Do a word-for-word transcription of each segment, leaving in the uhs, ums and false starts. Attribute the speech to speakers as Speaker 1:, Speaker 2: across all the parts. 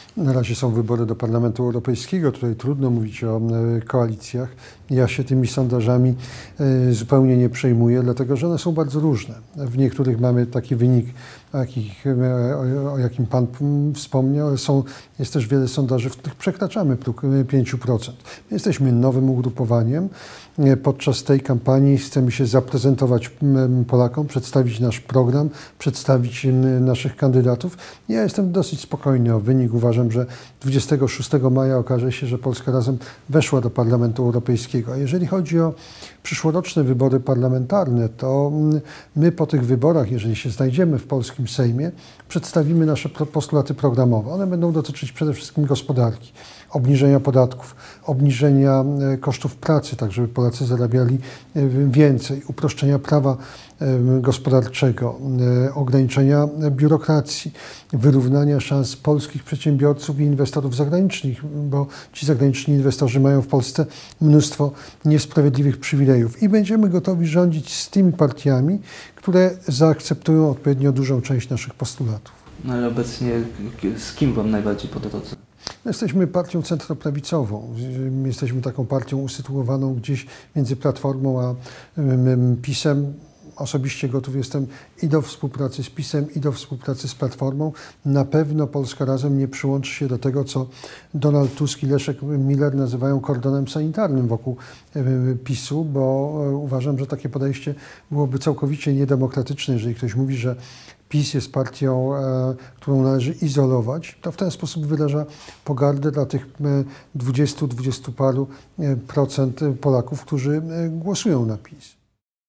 Speaker 1: Na razie są wybory do Parlamentu Europejskiego, tutaj trudno mówić o koalicjach. Ja się tymi sondażami zupełnie nie przejmuję, dlatego że one są bardzo różne. W niektórych mamy taki wynik, o, jakich, o jakim Pan wspomniał, ale są, jest też wiele sondaży, w których przekraczamy próg pięć procent. My jesteśmy nowym ugrupowaniem. Podczas tej kampanii chcemy się zaprezentować Polakom, przedstawić nasz program, przedstawić naszych kandydatów. Ja jestem dosyć spokojny o wynik. Uważam, że dwudziestego szóstego maja okaże się, że Polska Razem weszła do Parlamentu Europejskiego. A jeżeli chodzi o przyszłoroczne wybory parlamentarne, to my po tych wyborach, jeżeli się znajdziemy w polskim Sejmie, przedstawimy nasze postulaty programowe. One będą dotyczyć przede wszystkim gospodarki, obniżenia podatków, obniżenia kosztów pracy, tak żeby Polacy zarabiali więcej, uproszczenia prawa gospodarczego, ograniczenia biurokracji, wyrównania szans polskich przedsiębiorców i inwestorów zagranicznych, bo ci zagraniczni inwestorzy mają w Polsce mnóstwo niesprawiedliwych przywilejów i będziemy gotowi rządzić z tymi partiami, które zaakceptują odpowiednio dużą część naszych postulatów.
Speaker 2: No ale obecnie z kim Wam najbardziej po drodze?
Speaker 1: Jesteśmy partią centroprawicową. Jesteśmy taką partią usytuowaną gdzieś między Platformą a PiS-em. Osobiście gotów jestem i do współpracy z PiS-em, i do współpracy z Platformą. Na pewno Polska Razem nie przyłączy się do tego, co Donald Tusk i Leszek Miller nazywają kordonem sanitarnym wokół PiS-u, bo uważam, że takie podejście byłoby całkowicie niedemokratyczne. Jeżeli ktoś mówi, że PiS jest partią, którą należy izolować, to w ten sposób wyraża pogardę dla tych dwudziestu, dwudziestu paru procent Polaków, którzy głosują na PiS.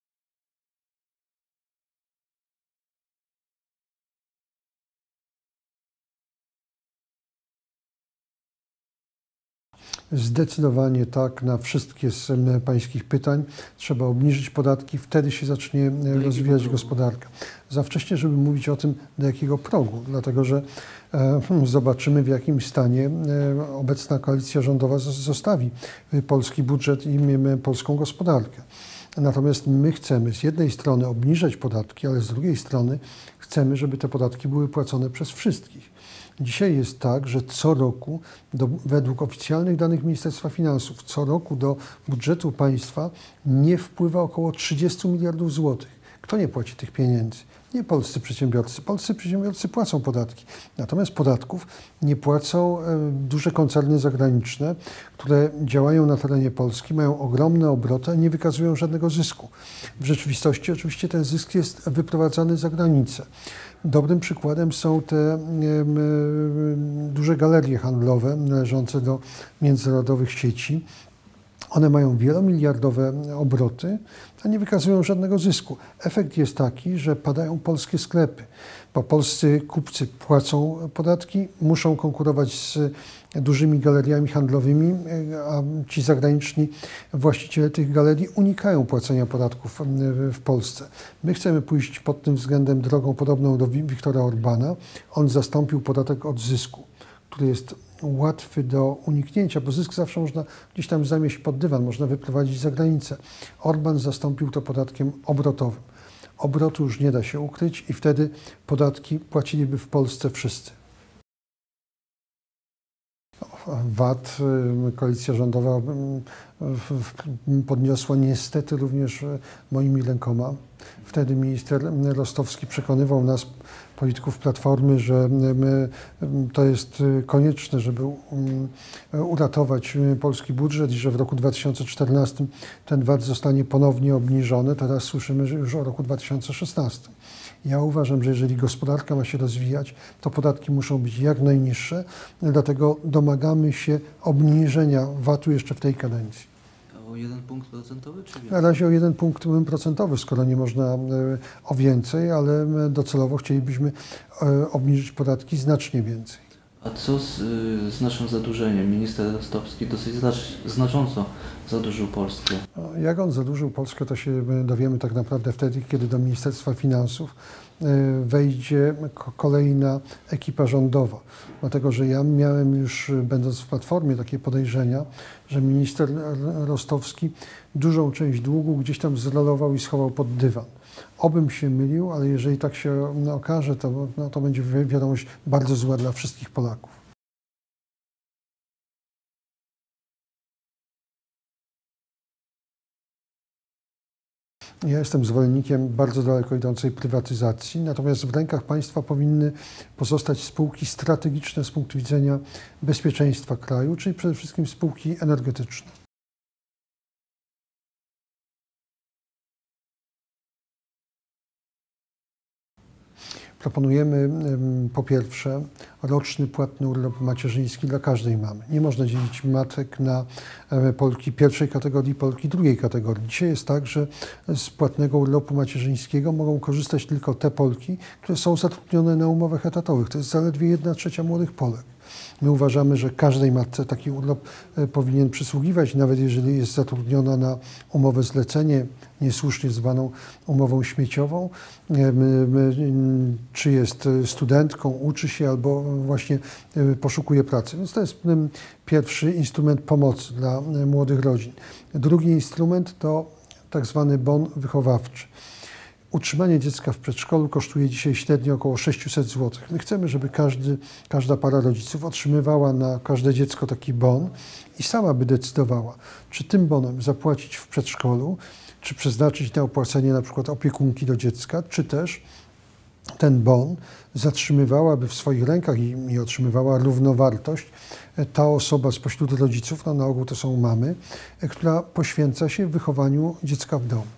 Speaker 1: Zdecydowanie tak, na wszystkie z pańskich pytań. Trzeba obniżyć podatki, wtedy się zacznie rozwijać gospodarka. Za wcześnie, żeby mówić o tym, do jakiego progu, dlatego że e, zobaczymy, w jakim stanie e, obecna koalicja rządowa zostawi polski budżet i my, polską gospodarkę. Natomiast my chcemy z jednej strony obniżać podatki, ale z drugiej strony chcemy, żeby te podatki były płacone przez wszystkich. Dzisiaj jest tak, że co roku, do, według oficjalnych danych Ministerstwa Finansów, co roku do budżetu państwa nie wpływa około trzydziestu miliardów złotych. Kto nie płaci tych pieniędzy? Nie polscy przedsiębiorcy. Polscy przedsiębiorcy płacą podatki. Natomiast podatków nie płacą e, duże koncerny zagraniczne, które działają na terenie Polski, mają ogromne obroty, a nie wykazują żadnego zysku. W rzeczywistości oczywiście ten zysk jest wyprowadzany za granicę. Dobrym przykładem są te e, e, duże galerie handlowe należące do międzynarodowych sieci. One mają wielomiliardowe obroty, a nie wykazują żadnego zysku. Efekt jest taki, że padają polskie sklepy, bo polscy kupcy płacą podatki, muszą konkurować z dużymi galeriami handlowymi, a ci zagraniczni właściciele tych galerii unikają płacenia podatków w Polsce. My chcemy pójść pod tym względem drogą podobną do Viktora Orbana. On zastąpił podatek od zysku, który jest łatwy do uniknięcia, bo zysk zawsze można gdzieś tam zamieść pod dywan, można wyprowadzić za granicę. Orban zastąpił to podatkiem obrotowym. Obrotu już nie da się ukryć i wtedy podatki płaciliby w Polsce wszyscy. V A T koalicja rządowa podniosła niestety również moimi rękoma. Wtedy minister Rostowski przekonywał nas, polityków Platformy, że my, to jest konieczne, żeby uratować polski budżet i że w roku dwa tysiące czternastym ten V A T zostanie ponownie obniżony. Teraz słyszymy że już o roku dwa tysiące szesnastym. Ja uważam, że jeżeli gospodarka ma się rozwijać, to podatki muszą być jak najniższe, dlatego domagamy się obniżenia V A T-u jeszcze w tej kadencji.
Speaker 2: O jeden punkt procentowy czy więcej?
Speaker 1: Na razie o jeden punkt procentowy, skoro nie można o więcej, ale docelowo chcielibyśmy obniżyć podatki znacznie więcej.
Speaker 2: A co z, z naszym zadłużeniem? Minister Rostowski dosyć znacząco zadłużył Polskę.
Speaker 1: Jak on zadłużył Polskę, to się dowiemy tak naprawdę wtedy, kiedy do Ministerstwa Finansów wejdzie kolejna ekipa rządowa. Dlatego, że ja miałem już, będąc w Platformie, takie podejrzenia, że minister Rostowski dużą część długu gdzieś tam zrolował i schował pod dywan. Obym się mylił, ale jeżeli tak się okaże, to, no, to będzie wiadomość bardzo zła dla wszystkich Polaków. Ja jestem zwolennikiem bardzo daleko idącej prywatyzacji, natomiast w rękach państwa powinny pozostać spółki strategiczne z punktu widzenia bezpieczeństwa kraju, czyli przede wszystkim spółki energetyczne. Proponujemy po pierwsze roczny płatny urlop macierzyński dla każdej mamy. Nie można dzielić matek na Polki pierwszej kategorii, Polki drugiej kategorii. Dzisiaj jest tak, że z płatnego urlopu macierzyńskiego mogą korzystać tylko te Polki, które są zatrudnione na umowach etatowych. To jest zaledwie jedna trzecia młodych Polek. My uważamy, że każdej matce taki urlop powinien przysługiwać, nawet jeżeli jest zatrudniona na umowę zlecenie, niesłusznie zwaną umową śmieciową, czy jest studentką, uczy się albo właśnie poszukuje pracy. Więc to jest pierwszy instrument pomocy dla młodych rodzin. Drugi instrument to tak zwany bon wychowawczy. Utrzymanie dziecka w przedszkolu kosztuje dzisiaj średnio około sześćset złotych. My chcemy, żeby każdy, każda para rodziców otrzymywała na każde dziecko taki bon i sama by decydowała, czy tym bonem zapłacić w przedszkolu, czy przeznaczyć na opłacenie na przykład opiekunki do dziecka, czy też ten bon zatrzymywałaby w swoich rękach i, i otrzymywała równowartość ta osoba spośród rodziców, no na ogół to są mamy, która poświęca się wychowaniu dziecka w domu.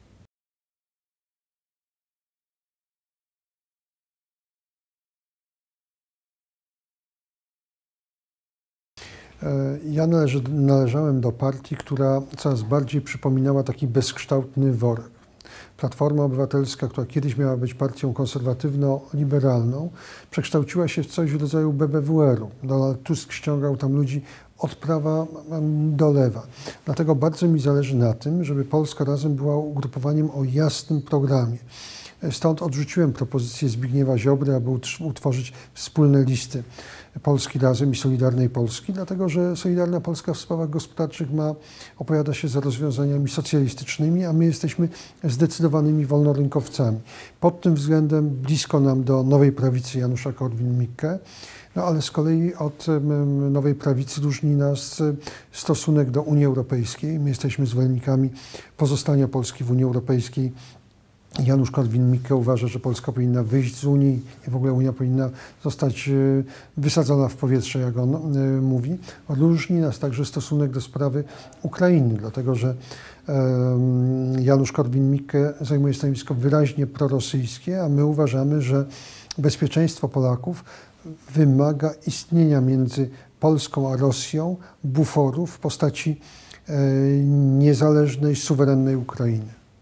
Speaker 1: Ja należy, należałem do partii, która coraz bardziej przypominała taki bezkształtny worek. Platforma Obywatelska, która kiedyś miała być partią konserwatywno-liberalną, przekształciła się w coś w rodzaju B B W R-u. Donald Tusk ściągał tam ludzi od prawa do lewa. Dlatego bardzo mi zależy na tym, żeby Polska Razem była ugrupowaniem o jasnym programie. Stąd odrzuciłem propozycję Zbigniewa Ziobry, aby utworzyć wspólne listy Polski Razem i Solidarnej Polski, dlatego że Solidarna Polska w sprawach gospodarczych ma, opowiada się za rozwiązaniami socjalistycznymi, a my jesteśmy zdecydowanymi wolnorynkowcami. Pod tym względem blisko nam do Nowej Prawicy Janusza Korwin-Mikke, no ale z kolei od Nowej Prawicy różni nas stosunek do Unii Europejskiej. My jesteśmy zwolennikami pozostania Polski w Unii Europejskiej. Janusz Korwin-Mikke uważa, że Polska powinna wyjść z Unii i w ogóle Unia powinna zostać wysadzona w powietrze, jak on mówi. Różni nas także stosunek do sprawy Ukrainy, dlatego że Janusz Korwin-Mikke zajmuje stanowisko wyraźnie prorosyjskie, a my uważamy, że bezpieczeństwo Polaków wymaga istnienia między Polską a Rosją buforu w postaci niezależnej, suwerennej Ukrainy.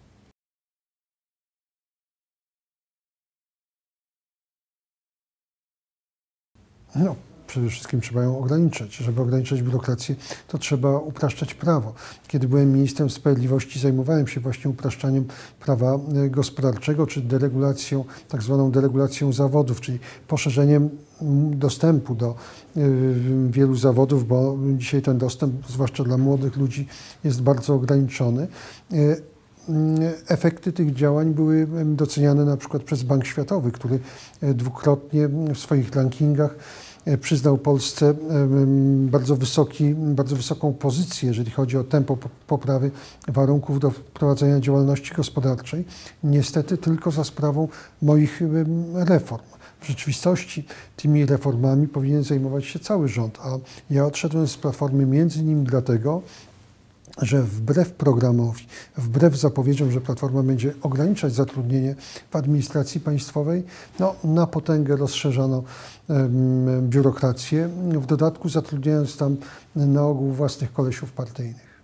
Speaker 1: No, przede wszystkim trzeba ją ograniczać. Żeby ograniczać biurokrację, to trzeba upraszczać prawo. Kiedy byłem ministrem sprawiedliwości, zajmowałem się właśnie upraszczaniem prawa gospodarczego, czy deregulacją, tak zwaną deregulacją zawodów, czyli poszerzeniem dostępu do wielu zawodów, bo dzisiaj ten dostęp, zwłaszcza dla młodych ludzi, jest bardzo ograniczony. Efekty tych działań były doceniane na przykład przez Bank Światowy, który dwukrotnie w swoich rankingach przyznał Polsce bardzo, wysoki, bardzo wysoką pozycję, jeżeli chodzi o tempo poprawy warunków do prowadzenia działalności gospodarczej. Niestety tylko za sprawą moich reform. W rzeczywistości tymi reformami powinien zajmować się cały rząd, a ja odszedłem z Platformy między innymi dlatego, że wbrew programowi, wbrew zapowiedziom, że Platforma będzie ograniczać zatrudnienie w administracji państwowej, no, na potęgę rozszerzano um, biurokrację, w dodatku zatrudniając tam na ogół własnych kolesiów partyjnych.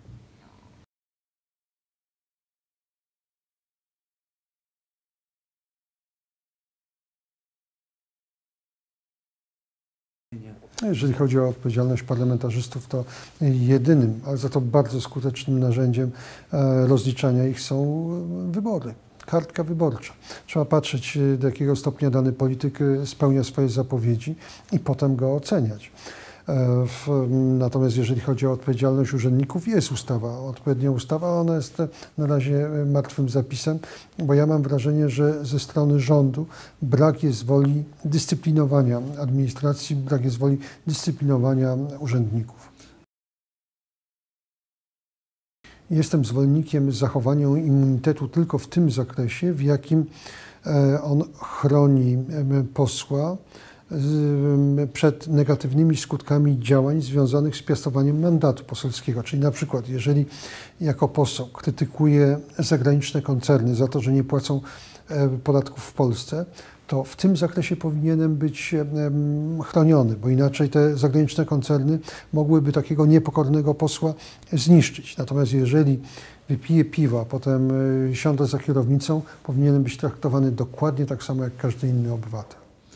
Speaker 1: Jeżeli chodzi o odpowiedzialność parlamentarzystów, to jedynym, ale za to bardzo skutecznym narzędziem rozliczania ich są wybory. Kartka wyborcza. Trzeba patrzeć, do jakiego stopnia dany polityk spełnia swoje zapowiedzi i potem go oceniać. Natomiast jeżeli chodzi o odpowiedzialność urzędników, jest ustawa, odpowiednia ustawa, ale ona jest na razie martwym zapisem, bo ja mam wrażenie, że ze strony rządu brak jest woli dyscyplinowania administracji, brak jest woli dyscyplinowania urzędników. Jestem zwolennikiem zachowania immunitetu tylko w tym zakresie, w jakim on chroni posła przed negatywnymi skutkami działań związanych z piastowaniem mandatu poselskiego. Czyli na przykład, jeżeli jako poseł krytykuje zagraniczne koncerny za to, że nie płacą podatków w Polsce, to w tym zakresie powinienem być chroniony, bo inaczej te zagraniczne koncerny mogłyby takiego niepokornego posła zniszczyć. Natomiast jeżeli wypiję piwa, a potem siądę za kierownicą, powinienem być traktowany dokładnie tak samo jak każdy inny obywatel.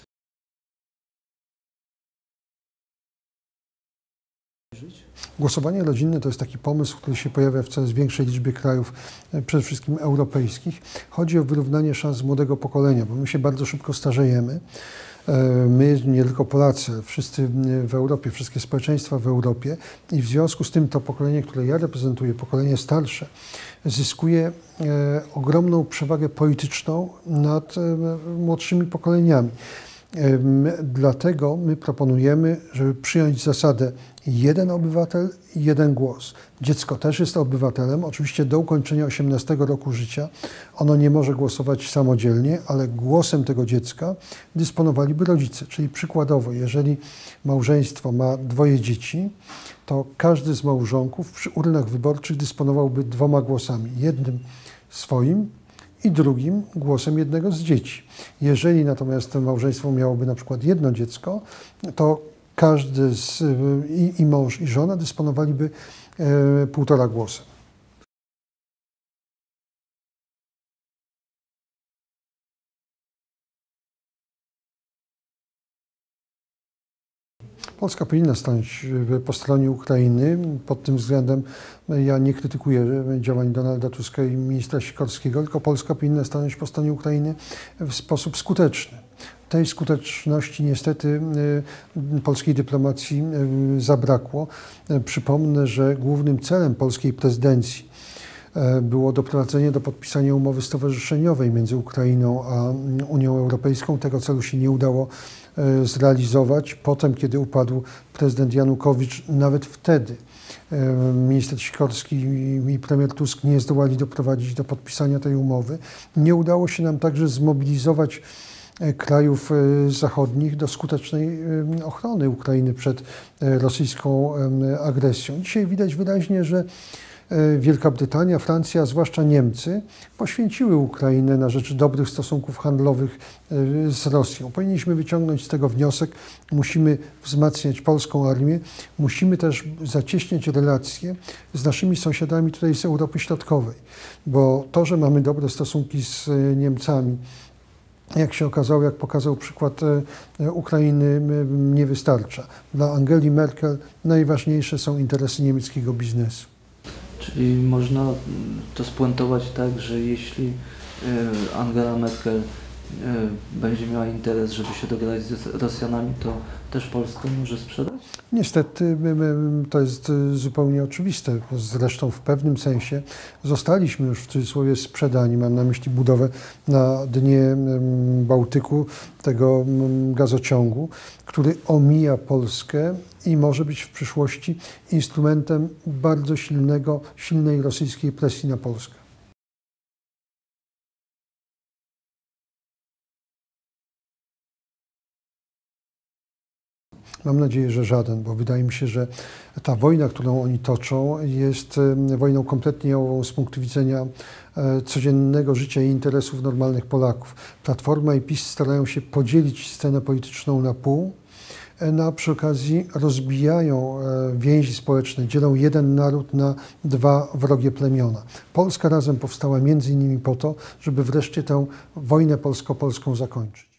Speaker 1: Głosowanie rodzinne to jest taki pomysł, który się pojawia w coraz większej liczbie krajów, przede wszystkim europejskich. Chodzi o wyrównanie szans młodego pokolenia, bo my się bardzo szybko starzejemy. My, nie tylko Polacy, wszyscy w Europie, wszystkie społeczeństwa w Europie i w związku z tym to pokolenie, które ja reprezentuję, pokolenie starsze, zyskuje ogromną przewagę polityczną nad młodszymi pokoleniami. Dlatego my proponujemy, żeby przyjąć zasadę jeden obywatel, jeden głos. Dziecko też jest obywatelem, oczywiście do ukończenia osiemnastego roku życia. Ono nie może głosować samodzielnie, ale głosem tego dziecka dysponowaliby rodzice. Czyli przykładowo, jeżeli małżeństwo ma dwoje dzieci, to każdy z małżonków przy urnach wyborczych dysponowałby dwoma głosami. Jednym swoim i drugim głosem jednego z dzieci. Jeżeli natomiast to małżeństwo miałoby na przykład jedno dziecko, to każdy z, i, i mąż, i żona dysponowaliby e, półtora głosa. Polska powinna stanąć po stronie Ukrainy. Pod tym względem ja nie krytykuję działań Donalda Tuska i ministra Sikorskiego, tylko Polska powinna stanąć po stronie Ukrainy w sposób skuteczny. Tej skuteczności niestety polskiej dyplomacji zabrakło. Przypomnę, że głównym celem polskiej prezydencji było doprowadzenie do podpisania umowy stowarzyszeniowej między Ukrainą a Unią Europejską. Tego celu się nie udało zrealizować. Potem, kiedy upadł prezydent Janukowicz, nawet wtedy minister Sikorski i premier Tusk nie zdołali doprowadzić do podpisania tej umowy. Nie udało się nam także zmobilizować krajów zachodnich do skutecznej ochrony Ukrainy przed rosyjską agresją. Dzisiaj widać wyraźnie, że Wielka Brytania, Francja, a zwłaszcza Niemcy poświęciły Ukrainę na rzecz dobrych stosunków handlowych z Rosją. Powinniśmy wyciągnąć z tego wniosek, musimy wzmacniać polską armię, musimy też zacieśniać relacje z naszymi sąsiadami tutaj z Europy Środkowej, bo to, że mamy dobre stosunki z Niemcami, jak się okazało, jak pokazał przykład Ukrainy, nie wystarcza. Dla Angeli Merkel najważniejsze są interesy niemieckiego biznesu.
Speaker 2: Czyli można to spuentować tak, że jeśli Angela Merkel będzie miała interes, żeby się dogadać z Rosjanami, to też Polskę może sprzedać?
Speaker 1: Niestety to jest zupełnie oczywiste. Zresztą w pewnym sensie zostaliśmy już w cudzysłowie sprzedani. Mam na myśli budowę na dnie Bałtyku tego gazociągu, który omija Polskę i może być w przyszłości instrumentem bardzo silnego, silnej rosyjskiej presji na Polskę. Mam nadzieję, że żaden, bo wydaje mi się, że ta wojna, którą oni toczą, jest wojną kompletnie jałową z punktu widzenia codziennego życia i interesów normalnych Polaków. Platforma i PiS starają się podzielić scenę polityczną na pół, no a przy okazji rozbijają więzi społeczne, dzielą jeden naród na dwa wrogie plemiona. Polska Razem powstała między innymi po to, żeby wreszcie tę wojnę polsko-polską zakończyć.